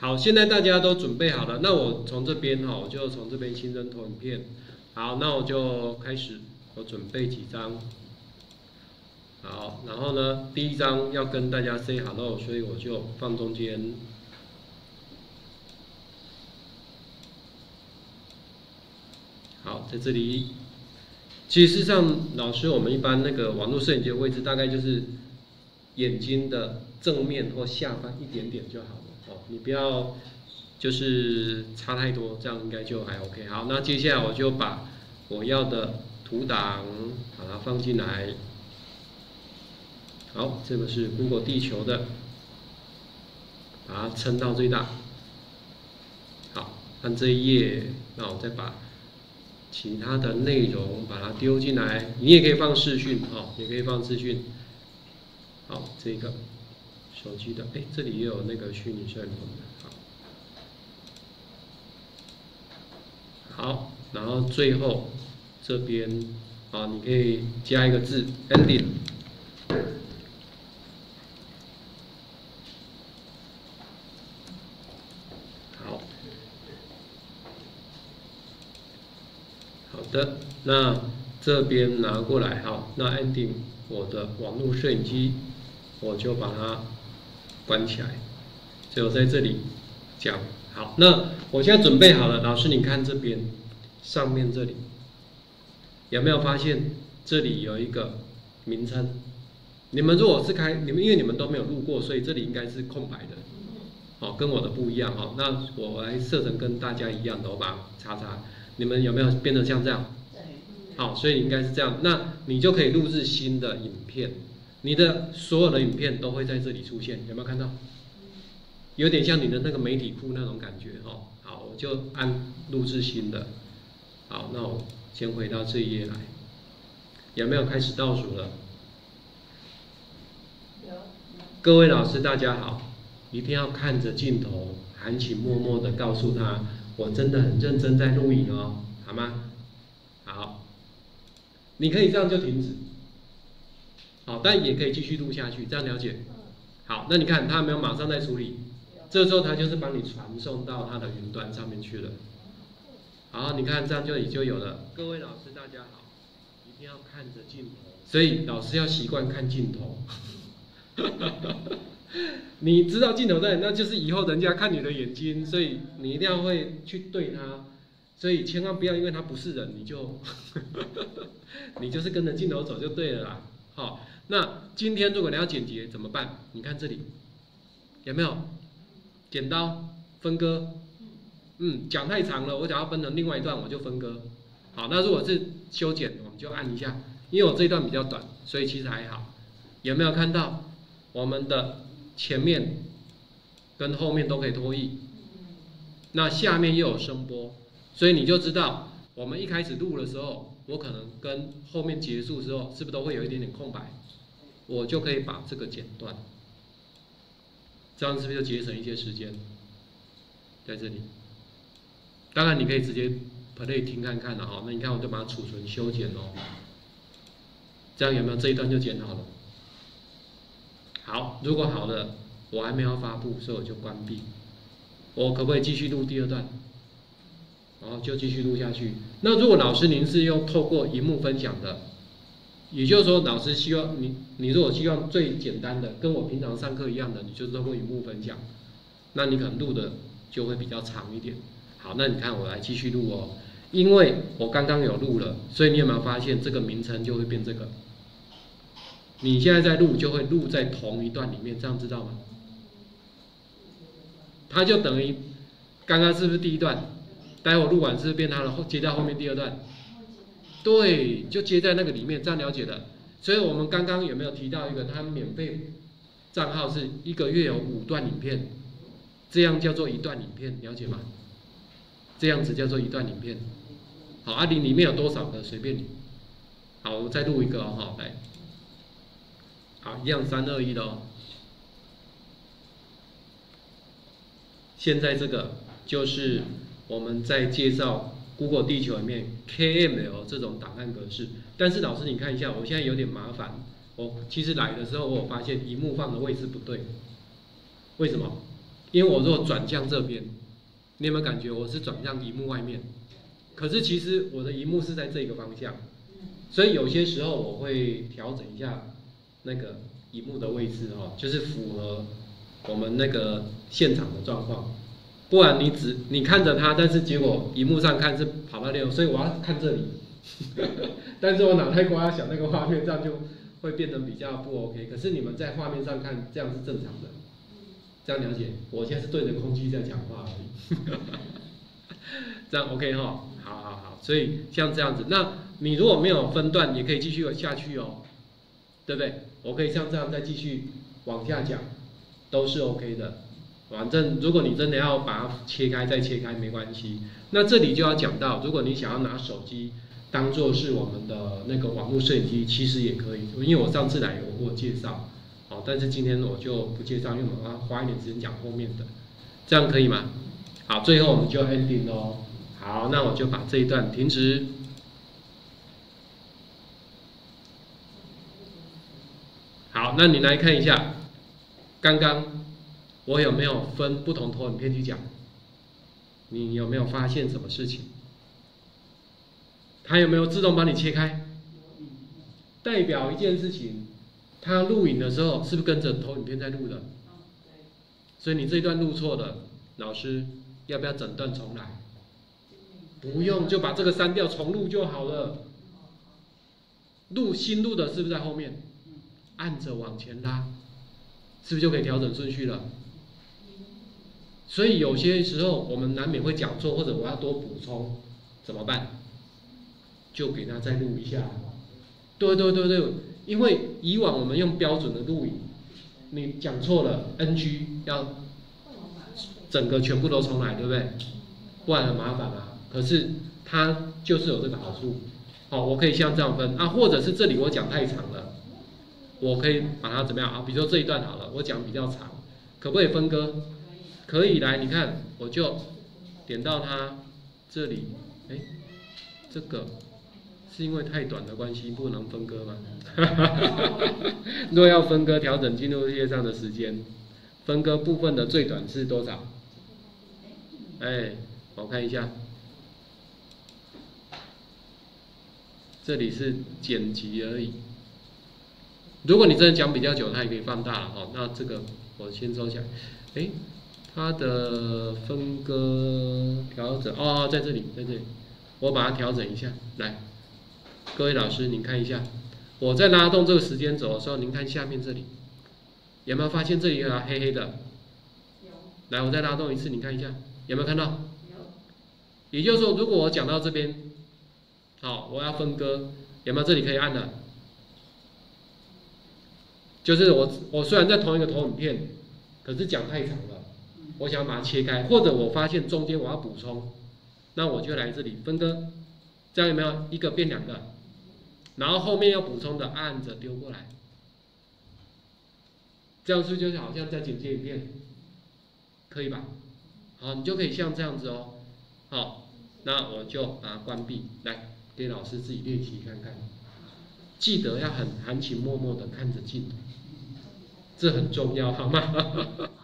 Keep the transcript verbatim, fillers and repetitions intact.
好，现在大家都准备好了，那我从这边哈，我就从这边新增投影片。好，那我就开始，我准备几张。好，然后呢，第一张要跟大家 say hello， 所以我就放中间。好，在这里。其实上，老师我们一般那个网络摄影机的位置大概就是眼睛的正面或下方一点点就好了哦，你不要就是差太多，这样应该就还 OK。好，那接下来我就把我要的图档把它放进来。好，这个是 Google 地球的，把它撑到最大。好，按这一页，那我再把其他的内容把它丢进来，你也可以放视讯哦，也可以放视讯。好，这个手机的，哎，这里也有那个虚拟摄影棚的。好，好，然后最后这边啊，你可以加一个字 ending。好，好的，那这边拿过来哈，那 ending 我的网络摄影机，我就把它关起来，就在这里讲。好，那我现在准备好了，老师你看这边上面这里有没有发现这里有一个名称？你们如果是开你们，因为你们都没有录过，所以这里应该是空白的。哦，跟我的不一样哈。那我来设成跟大家一样的，我把它叉叉。你们有没有变得像这样？好，所以应该是这样。那你就可以录制新的影片，你的所有的影片都会在这里出现，有没有看到？有点像你的那个媒体库那种感觉哦。好，我就按录制新的。好，那我先回到这一页来，有没有开始倒数了？ 有。 各位老师大家好，一定要看着镜头，含情脉脉的告诉他，我真的很认真在录影哦，好吗？好，你可以这样就停止。好，但也可以继续录下去，这样了解？好，那你看他有没有马上在处理？这时候他就是帮你传送到他的云端上面去了。好，你看这样就也就有了。各位老师大家好，一定要看着镜头，所以老师要习惯看镜头。你知道镜头在，那就是以后人家看你的眼睛，所以你一定要会去对他，所以千万不要因为他不是人，你就你就是跟着镜头走就对了啦。好，那今天如果你要剪辑怎么办？你看这里有没有剪刀分割？嗯，讲太长了，我想要分成另外一段，我就分割。好，那如果是修剪，我们就按一下，因为我这一段比较短，所以其实还好。有没有看到我们的前面跟后面都可以拖曳？那下面又有声波，所以你就知道我们一开始录的时候，我可能跟后面结束的时候，是不是都会有一点点空白？我就可以把这个剪断，这样是不是就节省一些时间？在这里，当然你可以直接 play 听看看了哈。那你看我就把它储存修剪哦，这样有没有这一段就剪好了？好，如果好了，我还没有发布，所以我就关闭。我可不可以继续录第二段？然后就继续录下去。那如果老师您是用透过荧幕分享的，也就是说老师希望你，你如果希望最简单的，跟我平常上课一样的，你就透过荧幕分享，那你可能录的就会比较长一点。好，那你看我来继续录哦，因为我刚刚有录了，所以你有没有发现这个名称就会变这个？你现在在录就会录在同一段里面，这样知道吗？它就等于刚刚是不是第一段？待会录完是不是变它的接在后面第二段？对，就接在那个里面，这样了解的。所以我们刚刚有没有提到一个，它免费账号是一个月有五段影片，这样叫做一段影片，了解吗？这样子叫做一段影片。好，啊，你里面有多少个随便你。好，我再录一个哦，好，来。好，一样三二一的哦。现在这个就是我们在介绍 Google 地球里面 K M L 这种档案格式。但是老师你看一下，我现在有点麻烦。我其实来的时候我有发现萤幕放的位置不对，为什么？ 因为我如果转向这边，你有没有感觉我是转向萤幕外面？可是其实我的萤幕是在这个方向，所以有些时候我会调整一下那个萤幕的位置哦，就是符合我们那个现场的状况。不然你只你看着它，但是结果萤幕上看是跑到六，所以我要看这里，但是我脑袋瓜要想那个画面，这样就会变得比较不 OK。可是你们在画面上看，这样是正常的，这样了解？我现在是对着空气在讲话而已，这样 OK 哈？好好好，所以像这样子，那你如果没有分段，也可以继续下去哦，对不对？我可以像这样再继续往下讲，都是 OK 的。反正如果你真的要把它切开再切开没关系。那这里就要讲到，如果你想要拿手机当做是我们的那个网络摄影机，其实也可以，因为我上次来有过介绍，好，但是今天我就不介绍，因为我们要花一点时间讲后面的，这样可以吗？好，最后我们就 ending 咯。好，那我就把这一段停止。好，那你来看一下，刚刚我有没有分不同投影片去讲？你有没有发现什么事情？它有没有自动帮你切开？代表一件事情，它录影的时候是不是跟着投影片在录的？所以你这一段录错了，老师要不要整段重来？不用，就把这个删掉，重录就好了。录新录的是不是在后面？按着往前拉，是不是就可以调整顺序了？所以有些时候我们难免会讲错，或者我要多补充，怎么办？就给他再录一下。对对对对，因为以往我们用标准的录影，你讲错了 N G 要整个全部都重来，对不对？不然很麻烦啊。可是它就是有这个好处，好，我可以像这样分啊，或者是这里我讲太长了，我可以把它怎么样啊？比如说这一段好了，我讲比较长，可不可以分割？可以，来，你看，我就点到它这里，哎，这个是因为太短的关系不能分割吗？若要分割，调整进入页上的时间，分割部分的最短是多少？哎，我看一下，这里是剪辑而已。如果你真的讲比较久，它也可以放大了哈。那这个我先收起来。哎，它的分割调整哦，在这里，在这里，我把它调整一下。来，各位老师，您看一下，我在拉动这个时间轴的时候，您看下面这里，有没有发现这里有黑黑的？有。来，我再拉动一次，你看一下，有没有看到？有。也就是说，如果我讲到这边，好，我要分割，有没有这里可以按的？就是我我虽然在同一个投影片，可是讲太长了，我想把它切开，或者我发现中间我要补充，那我就来这里分割，这样有没有一个变两个？然后后面要补充的按着丢过来，这样是不是就好像在剪接影片？可以吧？好，你就可以像这样子哦。好，那我就把它关闭，来给老师自己练习看看。记得要很含情脉脉的看着镜头，这很重要，好吗？